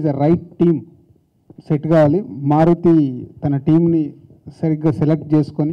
Is a right team set కావాలి. మారుతి తన టీంని సరిగ్గా సెలెక్ట్ చేసుకొని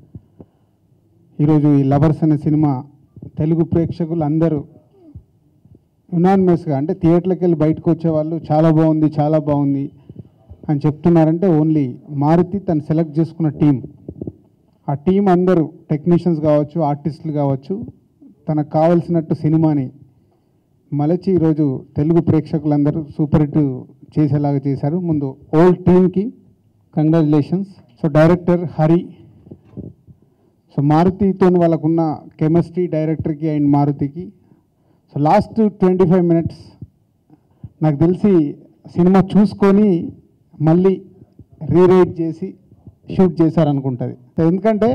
ఈరోజు ఈ లవర్స్ అనే సినిమా తెలుగు ప్రేక్షకులు అందరూ యునానిమస్గా, అంటే థియేటర్కి వెళ్ళి బయటకు వచ్చేవాళ్ళు చాలా బాగుంది అని చెప్తున్నారంటే ఓన్లీ మారుతి తను సెలెక్ట్ చేసుకున్న టీం. ఆ టీం అందరూ టెక్నీషియన్స్ కావచ్చు, ఆర్టిస్టులు కావచ్చు, తనకు కావాల్సినట్టు సినిమాని మలచి ఈరోజు తెలుగు ప్రేక్షకులందరూ సూపర్ హిట్ చేసేలాగా చేశారు. ముందు ఓల్డ్ టీమ్కి congratulations. So director Hari, so మారుతితో వాళ్ళకున్న కెమిస్ట్రీ డైరెక్టర్కి అండ్ మారుతికి. సో లాస్ట్ 25 minutes నాకు తెలిసి సినిమా చూసుకొని మళ్ళీ రీరైట్ చేసి షూట్ చేశారనుకుంటుంది. ఎందుకంటే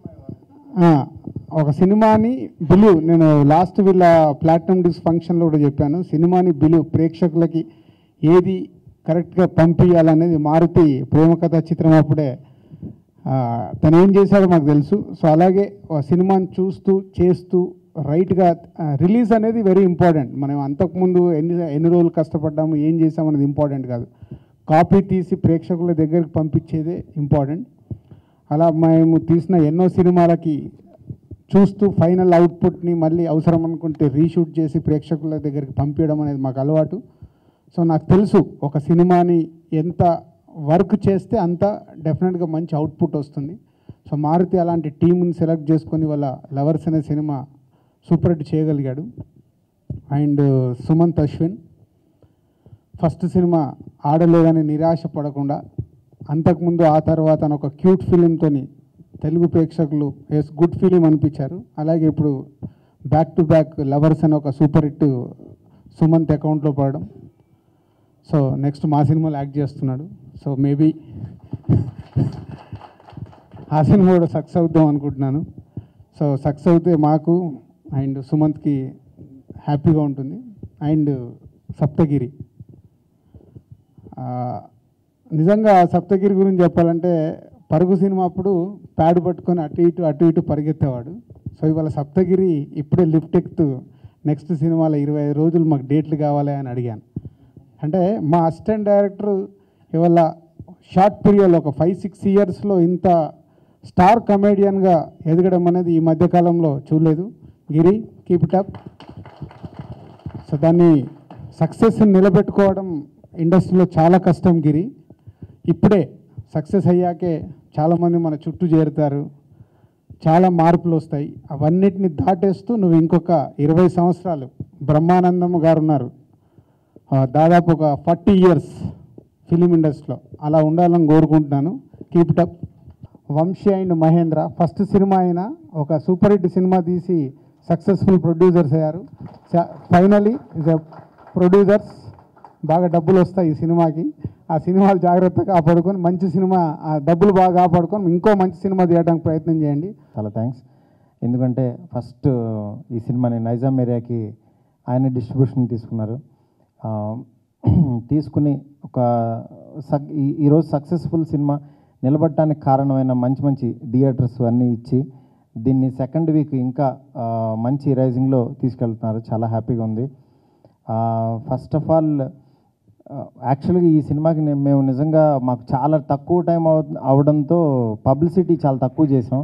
ఒక సినిమాని బిలీవ్, నేను లాస్ట్ వీళ్ళ ప్లాటినం డిస్క్ ఫంక్షన్లో కూడా చెప్పాను, సినిమాని బిలీవ్ ప్రేక్షకులకి ఏది కరెక్ట్గా పంపించాలనేది మారుతి ప్రేమ కథ చిత్రం అప్పుడే తను ఏం చేశాడో మాకు తెలుసు. సో అలాగే సినిమాని చూస్తూ చేస్తూ రైట్గా రిలీజ్ అనేది వెరీ ఇంపార్టెంట్. మనం అంతకుముందు ఎన్ని రోజులు కష్టపడ్డాము, ఏం చేసామనేది ఇంపార్టెంట్ కాదు, కాపీ తీసి ప్రేక్షకుల దగ్గరికి పంపించేదే ఇంపార్టెంట్. అలా మేము తీసిన ఎన్నో సినిమాలకి చూస్తూ ఫైనల్ అవుట్పుట్ని మళ్ళీ అవసరం అనుకుంటే రీషూట్ చేసి ప్రేక్షకుల దగ్గరికి పంపించడం అనేది మాకు అలవాటు. సో నాకు తెలుసు ఒక సినిమాని ఎంత వర్క్ చేస్తే అంత డెఫినెట్గా మంచి అవుట్పుట్ వస్తుంది. సో మారుతి అలాంటి టీంని సెలెక్ట్ చేసుకొని వాళ్ళ లవర్స్ అనే సినిమా సూపర్ హిట్ చేయగలిగాడు. అండ్ సుమంత్ అశ్విన్ ఫస్ట్ సినిమా ఆడలేదని నిరాశ పడకుండా అంతకుముందు ఆ తర్వాత ఒక క్యూట్ ఫిలింతో తెలుగు ప్రేక్షకులు గుడ్ ఫిలిం అనిపించారు. అలాగే ఇప్పుడు బ్యాక్ టు బ్యాక్ లవర్స్ అని ఒక సూపర్ హిట్ సుమంత్ అకౌంట్లో పడడం. సో నెక్స్ట్ మా సినిమాలో యాక్ట్ చేస్తున్నాడు. సో మేబీ ఆ సినిమా కూడా సక్సెస్ అవుద్దాం అనుకుంటున్నాను. సో సక్సెస్ అవుతే మాకు అండ్ సుమంత్కి హ్యాపీగా ఉంటుంది. అండ్ సప్తగిరి, నిజంగా సప్తగిరి గురించి చెప్పాలంటే పరుగు సినిమా అప్పుడు ప్యాడ్ పట్టుకొని అటు ఇటు పరిగెత్తేవాడు. సో ఇవాళ సప్తగిరి ఇప్పుడే లిఫ్ట్ ఎక్కుతూ నెక్స్ట్ సినిమాలో 25 రోజులు మాకు డేట్లు కావాలి అని అడిగాను. అంటే మా అసిస్టెంట్ డైరెక్టర్ ఇవాళ షార్ట్ పీరియడ్లో ఒక 5-6 yearsలో ఇంత స్టార్ కమేడియన్గా ఎదగడం అనేది ఈ మధ్యకాలంలో చూడలేదు. Giri, keep it up. So దాన్ని సక్సెస్ని నిలబెట్టుకోవడం ఇండస్ట్రీలో చాలా కష్టం గిరి. ఇప్పుడే సక్సెస్ అయ్యాకే చాలామంది మన చుట్టూ చేరుతారు, చాలా మార్పులు వస్తాయి. అవన్నిటిని దాటేస్తూ నువ్వు ఇంకొక 20 సంవత్సరాలు, బ్రహ్మానందం గారు ఉన్నారు దాదాపు ఒక 40 years ఫిలిం ఇండస్ట్రీలో, అలా ఉండాలని కోరుకుంటున్నాను. Keep it up. Vamsi and Mahendra first సినిమా అయినా ఒక సూపర్ హిట్ సినిమా తీసి సక్సెస్ఫుల్ ప్రొడ్యూసర్స్ అయ్యారు. Finally is a producers. బాగా డబ్బులు వస్తాయి ఈ సినిమాకి. ఆ సినిమాలు జాగ్రత్తగా కాపాడుకొని మంచి సినిమా, ఆ డబ్బులు బాగా కాపాడుకొని ఇంకో మంచి సినిమా తీయడానికి ప్రయత్నం చేయండి. చాలా థ్యాంక్స్. ఎందుకంటే ఫస్ట్ ఈ సినిమాని నైజాం ఏరియాకి ఆయన డిస్ట్రిబ్యూషన్ తీసుకున్నారు. తీసుకుని ఒక ఈరోజు సక్సెస్ఫుల్ సినిమా నిలబడటానికి కారణమైన మంచి థియేటర్స్ అన్నీ ఇచ్చి దీన్ని సెకండ్ వీక్ ఇంకా మంచి రైజింగ్లో తీసుకెళ్తున్నారు. చాలా హ్యాపీగా ఉంది. ఫస్ట్ ఆఫ్ ఆల్ యాక్చువల్గా ఈ సినిమాకి మేము నిజంగా మాకు చాలా తక్కువ టైం అవడంతో పబ్లిసిటీ చాలా తక్కువ చేసాం.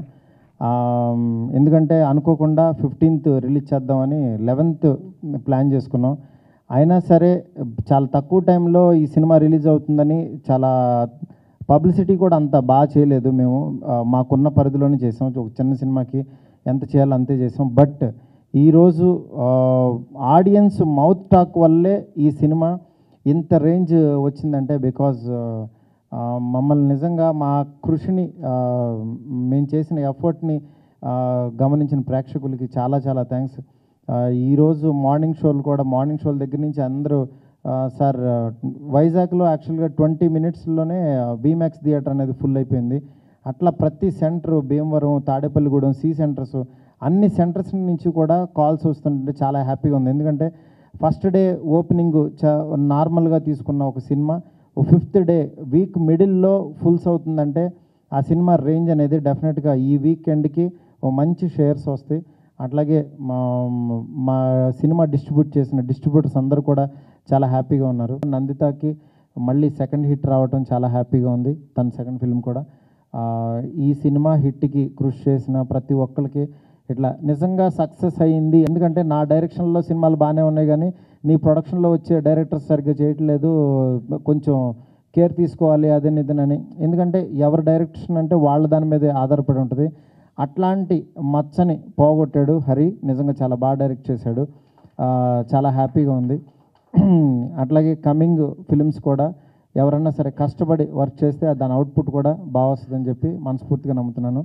ఎందుకంటే అనుకోకుండా 15th రిలీజ్ చేద్దామని 11th ప్లాన్ చేసుకున్నాం. అయినా సరే చాలా తక్కువ టైంలో ఈ సినిమా రిలీజ్ అవుతుందని చాలా పబ్లిసిటీ కూడా అంత బాగా చేయలేదు. మేము మాకున్న పరిధిలోనే చేసాం. ఒక చిన్న సినిమాకి ఎంత చేయాలో అంతే చేసాం. బట్ ఈరోజు ఆడియన్స్ మౌత్ టాక్ వల్లే ఈ సినిమా ఇంత రేంజ్ వచ్చిందంటే బికాజ్ మమ్మల్ని నిజంగా మా కృషిని, మేము చేసిన ఎఫర్ట్ని గమనించిన ప్రేక్షకులకి చాలా థ్యాంక్స్. ఈరోజు మార్నింగ్ షోల దగ్గర నుంచి అందరూ సార్ వైజాగ్లో యాక్చువల్గా 20 minutesలోనే వీమాక్స్ థియేటర్ అనేది ఫుల్ అయిపోయింది. అట్లా ప్రతి center, Bhimavaram, Tadepalligudem, C centers, అన్ని సెంటర్స్ నుంచి కూడా కాల్స్ వస్తుంటే చాలా హ్యాపీగా ఉంది. ఎందుకంటే ఫస్ట్ డే ఓపెనింగ్ నార్మల్గా తీసుకున్న ఒక సినిమా 5th డే వీక్ మిడిల్లో ఫుల్స్ అవుతుందంటే ఆ సినిమా రేంజ్ అనేది డెఫినెట్గా ఈ వీకెండ్కి ఓ మంచి షేర్స్ వస్తాయి. అట్లాగే మా సినిమా డిస్ట్రిబ్యూట్ చేసిన డిస్ట్రిబ్యూటర్స్ అందరూ కూడా చాలా హ్యాపీగా ఉన్నారు. నందితకి మళ్ళీ సెకండ్ హిట్ రావటం చాలా హ్యాపీగా ఉంది. తన సెకండ్ ఫిల్మ్ కూడా ఈ సినిమా హిట్కి కృషి చేసిన ప్రతి ఒక్కరికి ఇట్లా నిజంగా సక్సెస్ అయ్యింది. ఎందుకంటే నా డైరెక్షన్లో సినిమాలు బాగానే ఉన్నాయి, కానీ నీ ప్రొడక్షన్లో వచ్చే డైరెక్టర్స్ సరిగ్గా చేయట్లేదు, కొంచెం కేర్ తీసుకోవాలి అదేనిదనని. ఎందుకంటే ఎవరి డైరెక్షన్ అంటే వాళ్ళ దాని మీదే ఆధారపడి ఉంటుంది. అట్లాంటి మచ్చని పోగొట్టాడు హరి. నిజంగా చాలా బాగా డైరెక్ట్ చేశాడు. చాలా హ్యాపీగా ఉంది. అట్లాగే కమింగ్ ఫిలిమ్స్ కూడా ఎవరన్నా సరే కష్టపడి వర్క్ చేస్తే దాని అవుట్పుట్ కూడా బాగా వస్తుందని చెప్పి మనస్ఫూర్తిగా నమ్ముతున్నాను.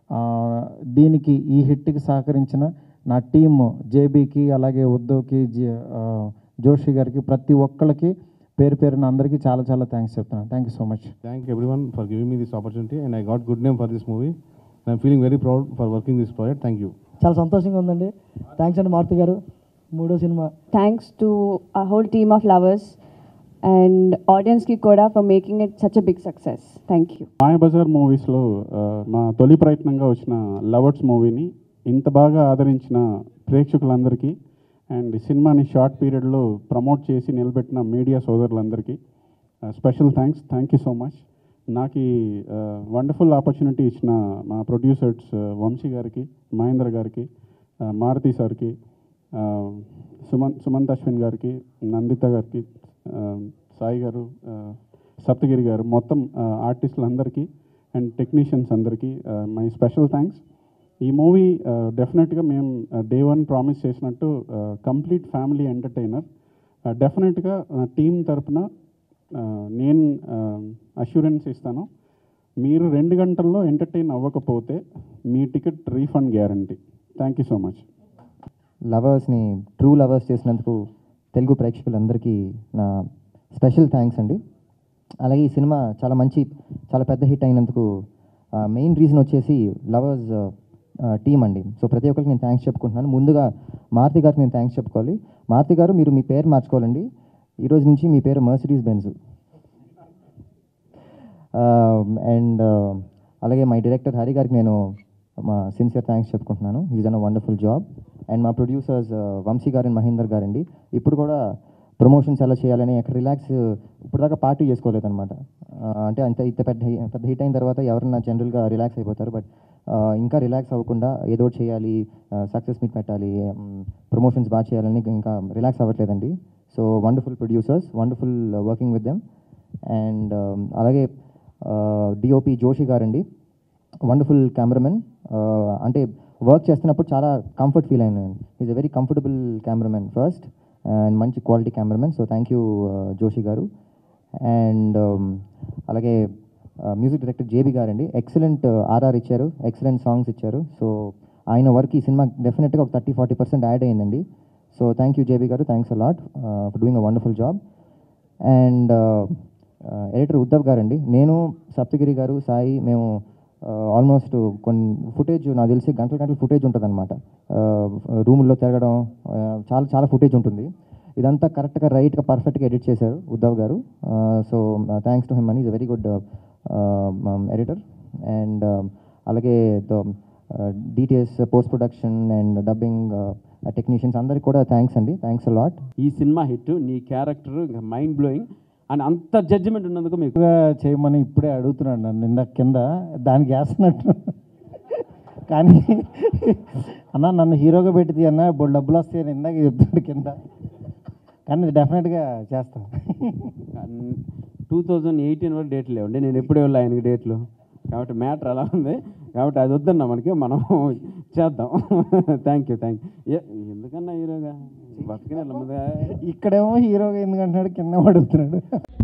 దీనికి ఈ హిట్కి సహకరించిన నా టీము జేబీకి, అలాగే ఉద్దవ్కి, జోషి గారికి, ప్రతి ఒక్కరికి పేరు పేరున అందరికీ చాలా చాలా థ్యాంక్స్ చెప్తున్నాను. Thank you so much. Thank everyone for giving me this opportunity, and I got good name for this movie. And I'm feeling very proud for working this project. Thank you. చాలా సంతోషంగా ఉందండి. Thanks అండి మారుతి గారు. మూడో సినిమా Thanks to our whole team of lovers and audience ki koda for making it such a big success. Thank you. Mayabazar మూవీస్లో మా తొలి ప్రయత్నంగా వచ్చిన లవర్స్ మూవీని ఇంత బాగా ఆదరించిన ప్రేక్షకులందరికీ అండ్ సినిమాని షార్ట్ పీరియడ్లో ప్రమోట్ చేసి నిలబెట్టిన మీడియా సోదరులందరికీ special thanks. Thank you so much. నాకు ఈ వండర్ఫుల్ ఆపర్చునిటీ ఇచ్చిన మా ప్రొడ్యూసర్స్ వంశీ గారికి, మహేంద్ర గారికి, మారుతి సార్కి, సుమంత్ అశ్విన్ గారికి, నందిత గారికి, సాయి గారు, సప్తగిరి గారు, మొత్తం ఆర్టిస్టులందరికీ అండ్ టెక్నీషియన్స్ అందరికీ మై స్పెషల్ థ్యాంక్స్. ఈ మూవీ డెఫినెట్గా మేము డే వన్ ప్రామిస్ చేసినట్టు కంప్లీట్ ఫ్యామిలీ ఎంటర్టైనర్. డెఫినెట్గా టీం తరపున నేను అష్యూరెన్స్ ఇస్తాను, మీరు 2 గంటల్లో ఎంటర్టైన్ అవ్వకపోతే మీ ticket refund guarantee. Thank you so much. లవర్స్ని ట్రూ లవర్స్ చేసినందుకు తెలుగు ప్రేక్షకులందరికీ నా స్పెషల్ థ్యాంక్స్ అండి. అలాగే ఈ సినిమా చాలా పెద్ద హిట్ అయినందుకు మెయిన్ రీజన్ వచ్చేసి లవర్స్ టీమ్ అండి. సో ప్రతి ఒక్కరికి నేను థ్యాంక్స్ చెప్పుకుంటున్నాను. ముందుగా మారుతి గారికి నేను థ్యాంక్స్ చెప్పుకోవాలి. మారుతి గారు, మీరు మీ పేరు మార్చుకోవాలండి. ఈరోజు నుంచి మీ పేరు మర్సిడీస్ బెంజ్. అండ్ అలాగే మై డైరెక్టర్ హరి గారికి నేను మా సిన్సియర్ థ్యాంక్స్ చెప్పుకుంటున్నాను. Is done a wonderful job. And మా ప్రొడ్యూసర్స్ వంశీ గారు అండ్ మహేందర్ గారండి. ఇప్పుడు కూడా ప్రమోషన్స్ ఎలా చేయాలని ఎక్కడ రిలాక్స్, ఇప్పుడు దాకా పార్టీ చేసుకోలేదన్నమాట. అంటే ఇంత పెద్ద హిట్ అయిన తర్వాత ఎవరన్నా జనరల్గా రిలాక్స్ అయిపోతారు, బట్ ఇంకా రిలాక్స్ అవ్వకుండా ఏదో చేయాలి, సక్సెస్ మీట్ పెట్టాలి, ప్రమోషన్స్ బాగా చేయాలని ఇంకా రిలాక్స్ అవ్వట్లేదండి. So wonderful producers, wonderful working with them. And అలాగే డిఓపి జోషి గారండి, వండర్ఫుల్ కెమెరామెన్. అంటే వర్క్ చేస్తున్నప్పుడు చాలా కంఫర్ట్ ఫీల్ అయినాను. Is a very comfortable cameraman first and మంచి quality cameraman. So thank you Joshi garu. And అలాగే మ్యూజిక్ డైరెక్టర్ జేబీ గారండి, ఎక్సలెంట్ ఆర్ఆర్ ఇచ్చారు, ఎక్సలెంట్ సాంగ్స్ ఇచ్చారు. సో ఆయన వర్క్ ఈ సినిమా డెఫినెట్గా ఒక 30-40% యాడ్ అయ్యిందండి. So thank you JB garu, thanks a lot for doing a wonderful job. And editor Uddhav గారండి, నేను సప్తగిరి గారు, సాయి, మేము ఆల్మోస్ట్ కొన్ని ఫుటేజ్ నాకు తెలిసి గంటల ఫుటేజ్ ఉంటుంది అనమాట. రూముల్లో తిరగడం చాలా ఫుటేజ్ ఉంటుంది. ఇదంతా కరెక్ట్గా రైట్గా పర్ఫెక్ట్గా ఎడిట్ చేశారు Uddhav garu. So thanks to him and is a very good editor. And అలాగే details, post production and dubbing technicians అందరికీ కూడా థ్యాంక్స్ అండి. Thanks a lot. ఈ సినిమా హిట్, నీ క్యారెక్టర్ ఇంకా మైండ్ బ్లోయింగ్ అండ్ అంత జడ్జిమెంట్ ఉన్నందుకు మీకు చేయమని ఇప్పుడే అడుగుతున్నాడు నన్ను నిన్న కింద, దానికి వేస్తున్నట్టు. కానీ అన్న నన్ను హీరోగా పెట్టి అన్న ఇప్పుడు డబ్బులు వస్తాయని ఇందాక చెప్తాడు కింద. కానీ డెఫినెట్గా చేస్తాను. 2018 వరకు డేట్లు లేవండి, నేను ఎప్పుడే వెళ్ళా ఆయనకి డేట్లు. కాబట్టి మ్యాటర్ అలా ఉంది, కాబట్టి అది వద్దన్నా మనకి, మనం చేద్దాం. Thank you. ఎందుకన్నా హీరోగా బతికిన ఇక్కడేమో హీరోగా ఎందుకంటున్నాడు, కింద అడుగుతున్నాడు.